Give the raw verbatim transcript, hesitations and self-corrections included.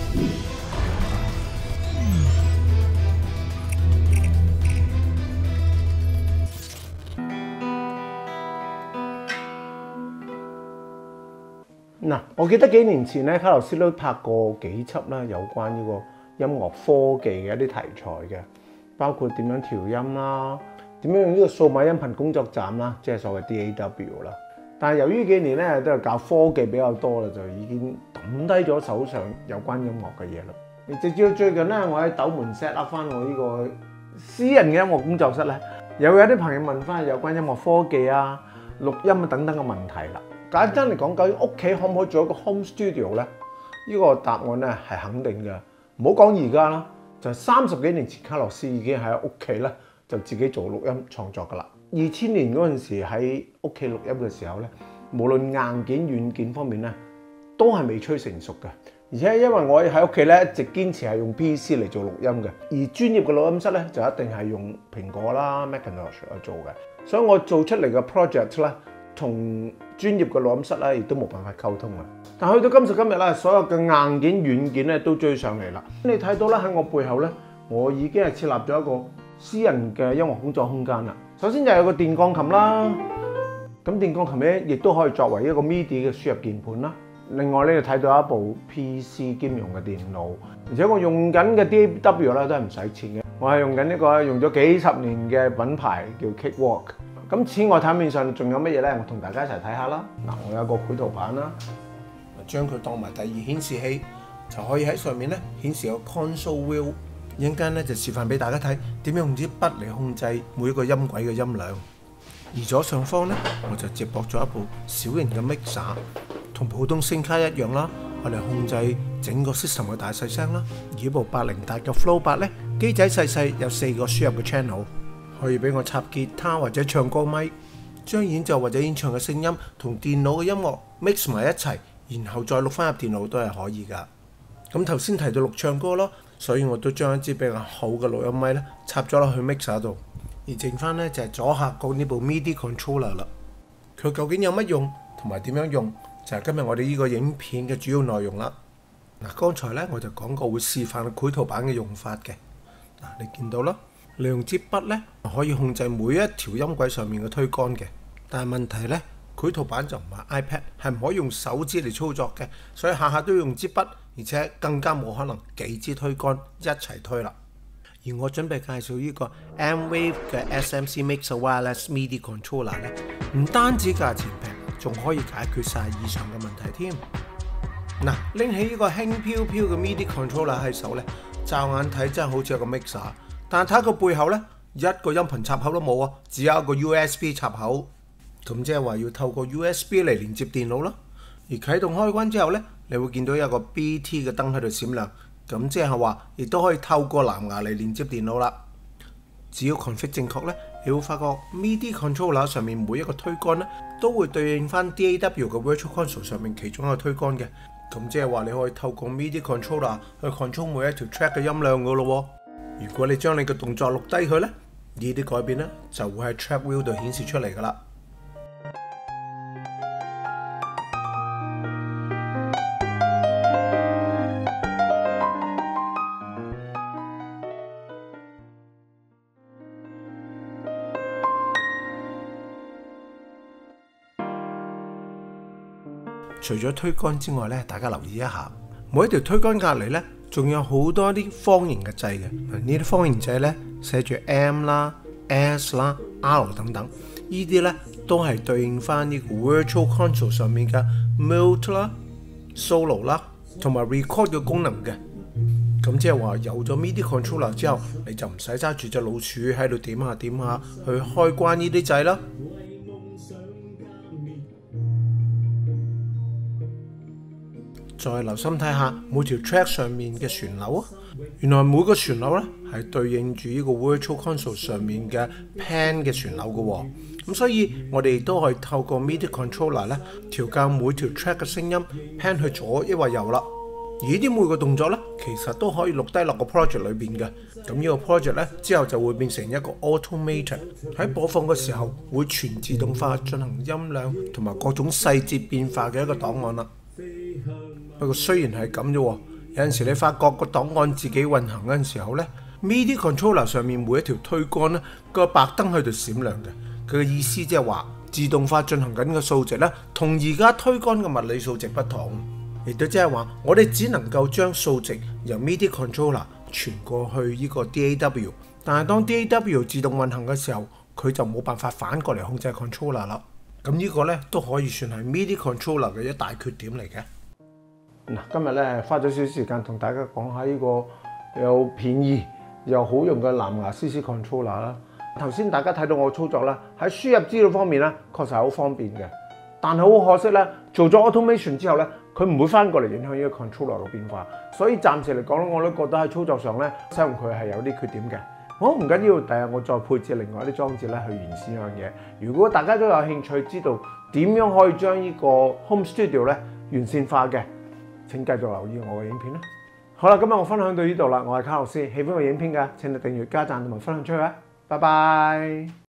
嗱，我記得幾年前咧，卡洛斯都拍過幾輯啦，有關呢個音樂科技嘅一啲題材嘅，包括點樣調音啦，點樣用呢個數碼音頻工作站啦，即係所謂 D A W 啦。但係由於幾年咧都係教科技比較多啦，就已經抌低咗手上有關音樂嘅嘢啦。直至到最近咧，我喺斗門 set up 翻我呢個私人嘅音樂工作室咧，又有啲朋友問翻有關音樂科技啊、錄音啊等等嘅問題啦。簡單嚟講，究竟屋企可唔可以做一個 home studio 咧？呢個答案咧係肯定嘅。唔好講而家啦，就係三十幾年前，卡洛斯已經喺屋企咧就自己做錄音創作噶啦。二千年嗰陣時喺屋企錄音嘅時候咧，無論硬件軟件方面咧，都係未趨成熟嘅。而且因為我喺屋企咧一直堅持係用 P C 嚟做錄音嘅，而專業嘅錄音室咧就一定係用蘋果啦 Macintosh 去做嘅，所以我做出嚟嘅 project 咧，同專業嘅錄音室咧，亦都冇辦法溝通啦。但去到今時今日咧，所有嘅硬件、軟件咧都追上嚟啦。你睇到咧喺我背後咧，我已經係設立咗一個私人嘅音樂工作空間啦。首先就有個電鋼琴啦，咁電鋼琴咧亦都可以作為一個 MIDI 嘅輸入鍵盤啦。另外咧，就睇到一部 P C 兼容嘅電腦，而且我用緊嘅 D A W 咧都係唔使錢嘅。我係用緊呢個用咗幾十年嘅品牌叫 Cakewalk。咁此外，台面上仲有乜嘢咧？我同大家一齊睇下啦。嗱，我有個繪圖板啦，將佢當埋第二顯示器，就可以喺上面咧顯示個 console wheel。一陣間咧就示範俾大家睇點樣用支筆嚟控制每一個音軌嘅音量。而左上方咧，我就接駁咗一部小型嘅 mixer， 同普通聲卡一樣啦，我哋控制整個 system 嘅大細聲啦。而部八零八嘅 Flow 八咧，機仔細細，有四個輸入嘅 channel。可以俾我插吉他或者唱歌咪，將演奏或者演唱嘅聲音同電腦嘅音樂 mix 埋一齊，然後再錄翻入電腦都係可以噶。咁頭先提到錄唱歌咯，所以我都將一支比較厚嘅錄音咪咧插咗落去 mixer 度，而剩翻咧就係左下角呢部 MIDI controller 啦。佢究竟有乜用同埋點樣用，就係今日我哋呢個影片嘅主要內容啦。嗱，剛才咧我就講過會示範繪圖板嘅用法嘅。嗱，你見到啦。利用支筆咧，可以控制每一條音軌上面嘅推杆嘅。但係問題咧，繪圖板就唔係 iPad， 係唔可以用手指嚟操作嘅，所以下下都要用支筆，而且更加冇可能幾支推杆一齊推啦。而我準備介紹呢個 M-Wave 嘅 S M C Mixer Wireless MIDI Controller 咧，唔單止價錢平，仲可以解決晒以上嘅問題添。嗱，拎起呢個輕飄飄嘅 MIDI Controller 喺手咧，驟眼睇真係好似一個 mixer。但係睇個背後咧，一個音頻插口都冇啊，只有一個 U S B 插口。咁即係話要透過 U S B 嚟連接電腦啦。而啟動開關之後咧，你會見到有個 B T 嘅燈喺度閃亮。咁即係話，亦都可以透過藍牙嚟連接電腦啦。只要 config 正確咧，你會發覺 MIDI controller 上面每一個推杆咧，都會對應翻 D A W 嘅 Virtual Console 上面其中一個推杆嘅。咁即係話你可以透過 MIDI controller 去 control 每一條 track 嘅音量噶咯。如果你將你嘅動作錄低佢咧，呢啲改變咧就會喺 track wheel 度顯示出嚟噶啦。除咗推杆之外咧，大家留意一下，每一條推杆隔離咧，仲有好多啲方形嘅掣嘅。呢啲方形掣咧寫住 M 啦、S 啦、R 等等，呢啲咧都係對應翻呢個 Virtual Console 上面嘅 Mute 啦、Solo 啦同埋 Record 嘅功能嘅。咁即係話有咗 MIDI Controller 之後，你就唔使揸住隻老鼠喺度點下點下去開關呢啲掣啦。再留心睇下每條 track 上面嘅旋鈕啊，原來每個旋鈕咧係對應住呢個 Virtual Console 上面嘅 pan 嘅旋鈕嘅喎。咁所以我哋都可以透過 MIDI Controller 咧調校每條 track 嘅聲音 pan 去左抑或右啦。而呢啲每個動作咧其實都可以錄低落個 project 裏邊嘅。咁呢個 project 咧之後就會變成一個 automated， 喺播放嘅時候會全自動化進行音量同埋各種細節變化嘅一個檔案啦。不過雖然係咁啫， 有陣時你發覺個檔案自己運行嗰陣時候咧 ，MIDI controller 上面每一條推杆咧個白燈喺度閃亮嘅。佢嘅意思即係話自動化進行緊嘅數值咧，同而家推杆嘅物理數值不同，亦都即係話我哋只能夠將數值由 MIDI controller 傳過去呢個 D A W， 但係當 D A W 自動運行嘅時候，佢就冇辦法反過嚟控制 controller 啦。咁呢個咧都可以算係 MIDI controller 嘅一大缺點嚟嘅。嗱，今日咧花咗少少時間同大家講下呢個又便宜又好用嘅藍牙 C C controller 啦。頭先大家睇到我操作啦，喺輸入資料方面咧確實係好方便嘅，但係好可惜咧，做咗 automation 之後咧，佢唔會翻過嚟影響呢個 controller 嘅變化，所以暫時嚟講咧，我都覺得喺操作上咧使用佢係有啲缺點嘅。好，唔緊要，第日我再配置另外一啲裝置咧去完善呢樣嘢。如果大家都有興趣知道點樣可以將呢個 Home Studio 咧完善化嘅，請繼續留意我嘅影片啦。好啦，今日我分享到呢度啦，我係卡洛斯，喜歡我影片嘅請你訂閱、加讚同埋分享出去啊！拜拜。